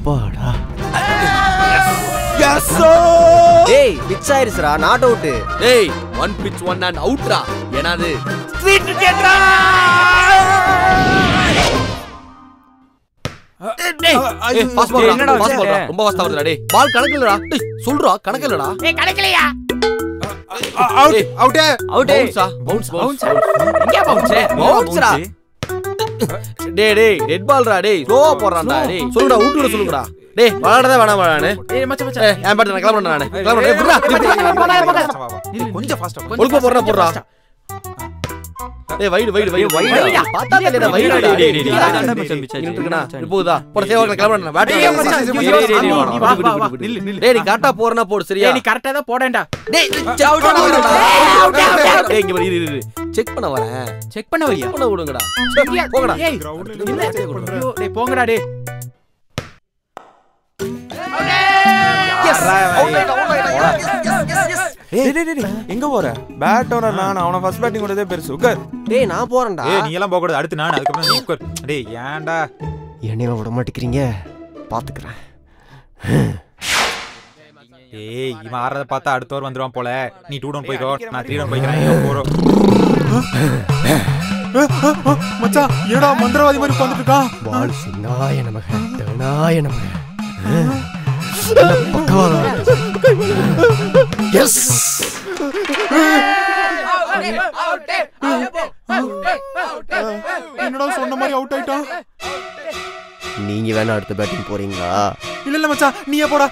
அப்பாடா. எஸ் டேய் பிட்ச் ஆயிருச்சுடா, நாட் அவுட். டேய் ஒன் பிட்ச் ஒன் அண்ட் அவுட்ரா. என்னது ஸ்ட்ரீட் கிரிக்கெட்ரா. டேய் பாஸ் பால் என்னடா பாஸ் பால் ரொம்ப வாஸ்தா வருதுடா. டேய் பால் கணக்கில்லடா. டேய் சொல்றா கணக்கில்லடா. ஏய் கணக்கிலையா? Out out out. Bounce bounce எங்க பவுன்ஸ் பவுன்ஸ்ரா. டேய் டேய் டெட் பால்ரா. டேய் ஸ்லோவா போறான்டா. டேய் சொல்லுடா அவுட்ல சொல்லுடா. டேய் விளையாடவே வேணாம் நானு. ஏய் மச்சான் மச்சான் ஏன் பாத்து நான் கிளம்பறேன் நானு. கிளம்பறேன். கொஞ்சம் ஃபாஸ்டா ஒழுங்கா போறா போறா. டேய் வைடு வைடு வைடு வைடா. பார்த்தா தெரியல வைடா. டேய் டேய் டேய் இருக்கனா போகுதா போட சேவகல கிளம்பறேன். பேட் நில்லு நில்லு. டேய் நீ கரெக்ட்டா போறனா போடு சரியா. நீ கரெக்ட்டா தான் போடேன்டா. டேய் அவுட் அவுட். டேய் இங்க இரு செக் பண்ண வரேன். செக் பண்ண வரியா? பண்ண விடுங்கடா. போங்கடா. ஏய் டேய் போங்கடா டேய். எங்க போற? பேட் ஓனர் நான், அவன ஃபர்ஸ்ட் பேட்டிங் கொடுத்ததே பெருசு. உட்கார். டேய் நான் போறேன்டா. ஏய் நீ எல்லாம் போக கூடாது. அடுத்து நான், அதுக்கு அப்புறம் நீ உட்கார். டேய் ஏன்டா என்னைய விட மாட்டேங்கிறீங்க? பாத்துக்கறேன். ஏய் இவன் ஆறத பார்த்தா அடுத்த ஓவர் வந்துருவான் போல. நீ 2 டவுன் போய்க்கோ, நான் 3 டவுன் போய்க்கறேன். போறோம் மச்சான். ஏடா மந்திரவாதி மாதிரி உட்கார்ந்துட்டு இருக்கா? பால் சின்னாய நமக தனாய நமக. பக்கவால எஸ். என்னடா சொன்ன மாதிரி அவுட் ஆயிட்டான். நீங்க வேணா அடுத்த பேட்டிங் போறீங்களா? இல்ல இல்ல மச்சான் நீயே போடா.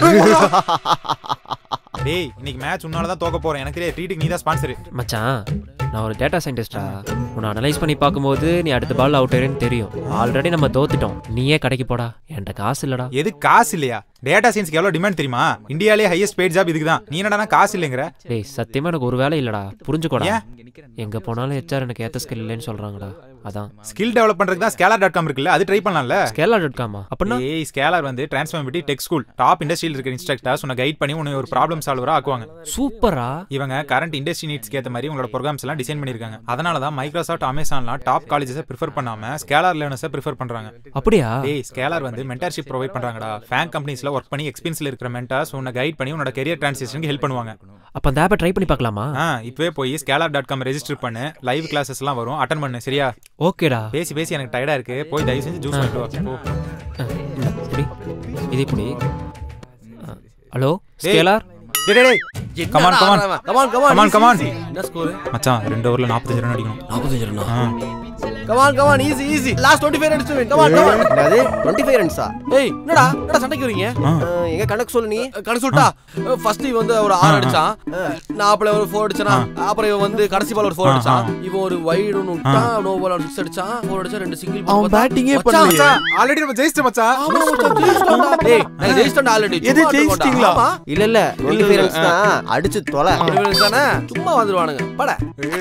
டேய் இன்னைக்கு மேட்ச் உன்னால தான் தோக்க போறேன். எனக்கு தெரியும். ட்ரீட்டுக்கு நீ தான் ஸ்பான்சர். மச்சான் நான் ஒரு டேட்டா சயின்டிஸ்டா. உன்னை அனலைஸ் பண்ணி பார்க்கும்போது நீ அடுத்த பால் அவுட் ஆயிருன்னு தெரியும். ஆல்ரெடி நம்ம தோத்துட்டோம். நீயே கடைக்கு போடா. என்கிட்ட காசு இல்லடா. எது காசு இல்லையா? டேட்டா சயின்ஸ்க்கு எவ்வளவு டிமாண்ட் தெரியுமா? இந்தியாலே ஹையஸ்ட் பெய்ட் ஜாப் இதுக்கு தான். நீ என்னடா காசு இல்லைங்கற? டேய் சத்தியமா எனக்கு ஒரு வேலை இல்லடா. புரிஞ்சுக்கோடா. எங்க போனாலும் HR எனக்கு ஏத்த ஸ்கில் இல்லைன்னு சொல்றாங்கடா. அதான் ஸ்கில் டெவலப் பண்றதுக்கு தான் scalar.com இருக்குல்ல, அது ட்ரை பண்ணலாம்ல. scalar.com அப்படினா? ஏய் scalar வந்து டிரான்ஸ்ஃபார்மபிலிட்டி டெக் ஸ்கூல். டாப் இண்டஸ்ட்ரியில இருக்க இன்ஸ்ட்ரக்டர்ஸ் உன்னை கைட் பண்ணி உன்னை ஒரு ப்ராப்ளம் சால்வரா ஆக்குவாங்க. சூப்பரா. இவங்க கரண்ட் இண்டஸ்ட்ரி நீட்ஸ்க்கு ஏத்த மாதிரி உங்களோட ப்ரோகிராம்ஸ் எல்லாம் டிசைன் பண்ணிருக்காங்க. அதனால தான் மைக்ரோசாஃப்ட், அமேசான்லாம் டாப் காலேஜஸை ப்ரிஃபர் பண்ணாம scalar லேர்னர்ஸை ப்ரிஃபர் பண்றாங்க. அப்படியா? ஏய் scalar வந்து மென்டர்ஷிப் ப்ரொவைட் பண்றாங்கடா. ஃபேங் கம்பெனிஸ்ல வர்க் பண்ணி எக்ஸ்பீரியன்ஸ்ல இருக்கிற மென்டர்ஸ் உன்னை கைட் பண்ணி உன்னோட கரியர் ட்ரான்சிஷனுக்கு ஹெல்ப் பண்ணுவாங்க. அப்ப அந்த ஆப்பை ட்ரை பண்ணி பார்க்கலாமா? இப்பவே போய் scalar.com ரெஜிஸ்டர் பண்ணு. லைவ் கிளாसेस எல்லாம் வரும். அட்டெண்ட் பண்ணு சரியா? ஓகேடா. பேசி பேசி எனக்கு டயர்டா இருக்கு. போய் தயவு செஞ்சு ஜூஸ் வாங்கிட்டு வா. புடி. இது புடி. Hello Scaler. டேய் கம் ஆன் கம் ஆன். என்ன ஸ்கோர் மச்சான் 2 ஓவர்ல 45 ரன் அடிக்கணும். 45 ரன்னா? Come on easy last 25 runs to win. Come on என்னது 25 ரன்ஸா? ஏய் என்னடா சண்டைக்கு வரீங்க? எங்க கணக்கு சொல்லு நீ. கணக்கு சொல்லிட்டா. ஃபர்ஸ்ட் இவன் வந்து ஒரு 6 அடிச்சான். நான் அப்பல ஒரு 4 அடிச்சனா. அப்புறம் இவன் வந்து கடைசி பால் ஒரு 4 அடிச்சான். இவன் ஒரு வைட் ஒன்னு விட்டான். நோ பால் 6 அடிச்சான். 4 அடிச்சா 2 சிங்கிள் பால். அவன் பேட்டிங்கே பண்ணல. ஆல்ரெடி நம்ம ஜெயிச்சிட்டோம் மச்சான். ஆமா மச்சான் ஜெயிச்சிட்டோம்டா. டேய் நான் ஜெயிச்சிட்டோம் ஆல்ரெடி. எது ஜெயிச்சிட்டீங்களா? இல்ல 25 ரன்ஸ் தான். அடிச்சு தொலை. 25 ரன்ஸ் தானே? சும்மா வந்துருவானுங்க. பட.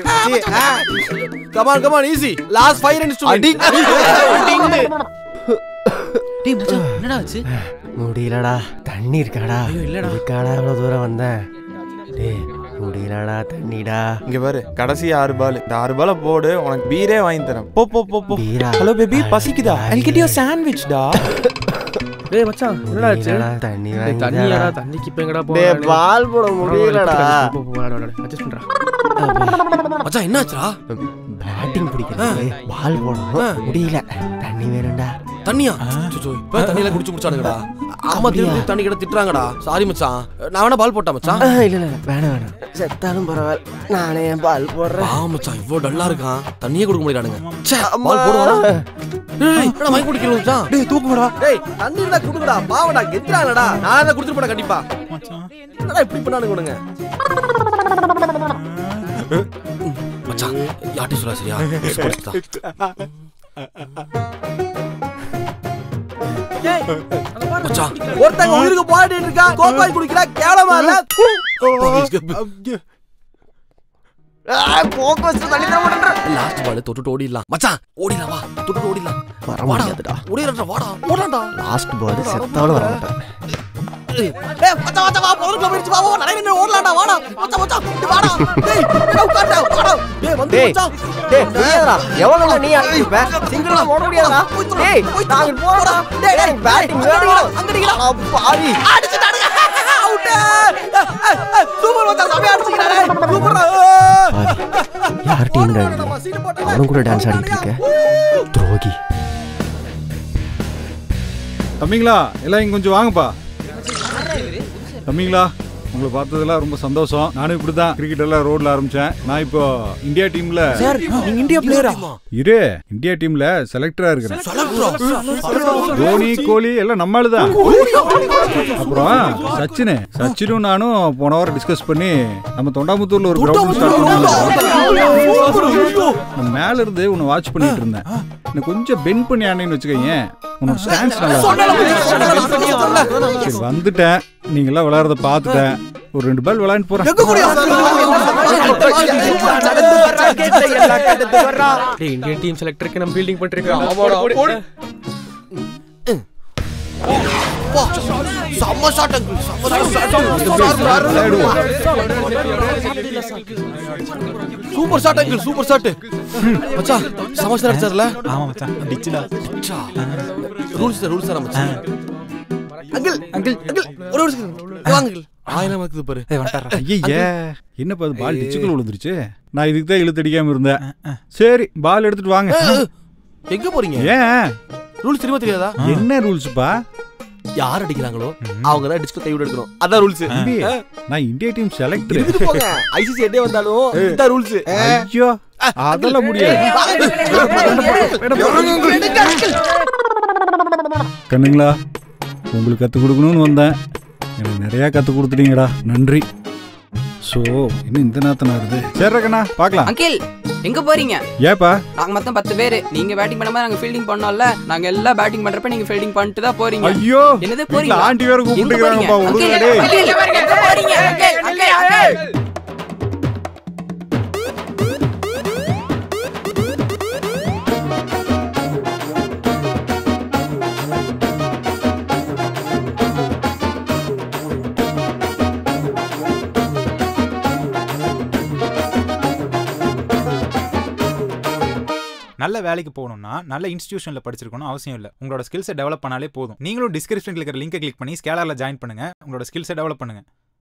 Come on easy. Last 5 runs to win. டேய் மச்சான் என்னடா ஆச்சு? முடியலடா. தண்ணி இருக்காடா? ஐயோ இல்லடா. இருக்காடா இவ்வளவு தூரம் வந்தேன். டேய் முடியலடா தண்ணிடா. இங்க பாரு கடைசி 6 பால். இந்த 6 பால போடு. உனக்கு பீரே வாங்கி தரேன். போ போ போ போ. ஹலோ பேபி பசிக்குதா? I'll get you a sandwich டா. டேய் மச்சான் என்னடா ஆச்சு? தண்ணி தண்ணியாடா? தண்ணிக்கு இப்ப எங்கடா போற? டேய் பால் போட முடியலடா. அட்ஜஸ்ட் பண்றா. மச்சான் என்னாச்சுடா? பேட்டிங் பிடிக்கிறது பால் போடணும் முடியல. தண்ணி வேணும்டா. தண்ணியா? சுச்சு இப்ப தண்ணில குடிச்சு முடிச்சானுங்கடா. அம்மா திருப்பி தண்ணி கிட்ட திட்டுறாங்கடா. சாரி மச்சான். நான் வேணா பால் போட்டா மச்சான்? இல்ல வேணாம். செத்தாலும் பரவாயில்ல. நானே பால் போடுறேன். மச்சான் இவ்வளவு டல்லா இருக்கான். தண்ணியே கொடுக்க முடியறானுங்க. பால் போடுவானா? டேய் என்னடா மைக் குடிக்கிறீங்க மச்சான்? டேய் தூக்குடா. டேய் தண்ணி இருந்தா குடுங்கடா. பாவடா கெத்துறானடா. நான் தான் குடிச்சிட்டு போறேன் கண்டிப்பா. மச்சான் என்னடா இப்படி பண்ணானுங்க கொடுங்க. மச்சான் யாட்டி சொல்ல சரியா? மச்சான் ஒருத்தங்க உயிருக்கு போராடிட்டு இருக்கா. கோபாய் குடிக்கிறா. கேவலமா இல்ல? போக்கஸ் தண்ணி தர மாட்டேன்ற. லாஸ்ட் பால் தொட்டுட்டு ஓடிடலாம். மச்சான் ஓடிடலாம் வா. தொட்டுட்டு ஓடிடலாம். வர முடியாதுடா. ஓடிடறா வாடா. ஓடடா. லாஸ்ட் பால் செத்தாலும் வர மாட்டேன். டேய் மச்சான் மச்சான் வா போறதுல போயிடுச்சு வா வா நடை ஓடலாம்டா வாடா மச்சான் மச்சான் டேய் வாடா டேய் உட்கார்டா வாடா டேய் வந்து மச்சான் டேய் புரியடா எவ்வளவு நீ அடிப்ப சிங்கிளா ஓட முடியாதா டேய் நாங்க போறடா டேய் பேட்டிங் வேணும்டா அங்கடிடா பாவி அடிச்சிட்டானுங்க அவுட் சூப்பர் மச்சான் சமையா அடிச்சிட்டானே சூப்பர்டா யார் டீம்டா அவனும் கூட டான்ஸ் ஆடிட்டு இருக்க துரோகி தம்பிங்களா எல்லாம் இங்க கொஞ்சம் வாங்கப்பா தம்பிங்களா உங்களை பார்த்ததெல்லாம் ரொம்ப சந்தோஷம். நானும் இப்படிதான் கிரிக்கெட் எல்லாம் ரோட்ல ஆரம்பிச்சேன். நான் இப்போ இந்தியா டீம்ல இந்தியா பிளேயரா இந்தியா டீம்ல செலக்டரா இருக்கிறேன். தோனி கோலி எல்லாம் நம்மளுதான். அப்புறம் சச்சினும் நானும் போன வாரம் டிஸ்கஸ் பண்ணி நம்ம தொண்டாமுத்தூர்ல ஒரு கிரவுண்ட் ஸ்டார்ட் பண்ணோம். நான் மேல இருந்து உன்னை வாட்ச் பண்ணிட்டு இருந்தேன். எனக்கு கொஞ்சம் பெண்ட் பண்ணி ஆனேன்னு வச்சுக்கோங்க. உன்னோட ஸ்டான்ஸ் நல்லா சரி வந்துட்டேன். நீங்க எல்லாம் விளையாடுறத பார்த்துட்டேன். ஒரு 2 பால் விளையாண்டு போறேன். இந்தியன் டீம் செலக்டருக்கு நம்ம ஃபீல்டிங் பண்ணிருக்கோம். சம்ம shot uncle super shot uncle super shot மச்சான் சமஸ்டர் அடிச்சார்ல. ஆமா மச்சான் டிச்சுடா ரூல்ஸ் மச்சான். அங்கிள் அங்கிள் அங்கிள் ஒரு நிமிஷம் வாங்க அங்கிள் ஆயிரம் இருக்குது பாரு. ஐயே என்னப்பா அது பால் டிச்சுக்குள்ள விழுந்துருச்சு. நான் இதுக்கு தான் இழுத்து அடிக்காம இருந்தேன். சரி பால் எடுத்துட்டு வாங்க. எங்க போறீங்க? ஏன் ரூல்ஸ் தெரியாதா? என்ன ரூல்ஸ்ப்பா? யார் அடிக்கிறாங்களோ அவங்க தான் டிஸ்கோ கைவிட எடுக்கணும். அதான் ரூல்ஸ். நான் இந்தியா டீம் செலக்டர். இதுக்கு போங்க. ஐசிசி எட்டே வந்தாலும் இதான் ரூல்ஸ். ஐயோ அதெல்லாம் முடியாது. கண்ணுங்களா உங்களுக்கு கற்றுக் கொடுக்கணும்னு வந்தேன். எனக்கு நிறையா கற்றுக் கொடுத்துட்டீங்கடா. நன்றி. ஸோ இன்னும் இந்த நேரத்தில் வருது. சரி கண்ணா பார்க்கலாம். அங்கிள் எங்க போறீங்க? ஏப்பா நாங்க மொத்தம் 10 பேர். நீங்க பேட்டிங் பண்ணும்போது நாங்க ஃபீல்டிங் பண்ணோம்ல. நாங்க எல்லாம் பேட்டிங் பண்றப்ப நீங்க ஃபீல்டிங் பண்ணிட்டு தான் போறீங்க. ஐயோ என்னது போறீங்க? ஆண்டி வேற கூப்பிட்டுக்கிறாங்கப்பா. நல்ல வேலைக்கு போகணும்னா நல்ல இன்ஸ்டிடியூஷன்ல படிச்சிருக்கணும் அவசியம் இல்லை. உங்களோட ஸ்கில்ஸை டெவலப் பண்ணாலே போதும். நீங்களும் டிஸ்கிரிப்ஷன்ல இருக்கிற லிங்கை கிளிக் பண்ணி ஸ்கேலர்ல ஜாயின் பண்ணுங்க. உங்களோட ஸ்கில்ஸை டெவலப் பண்ணுங்க.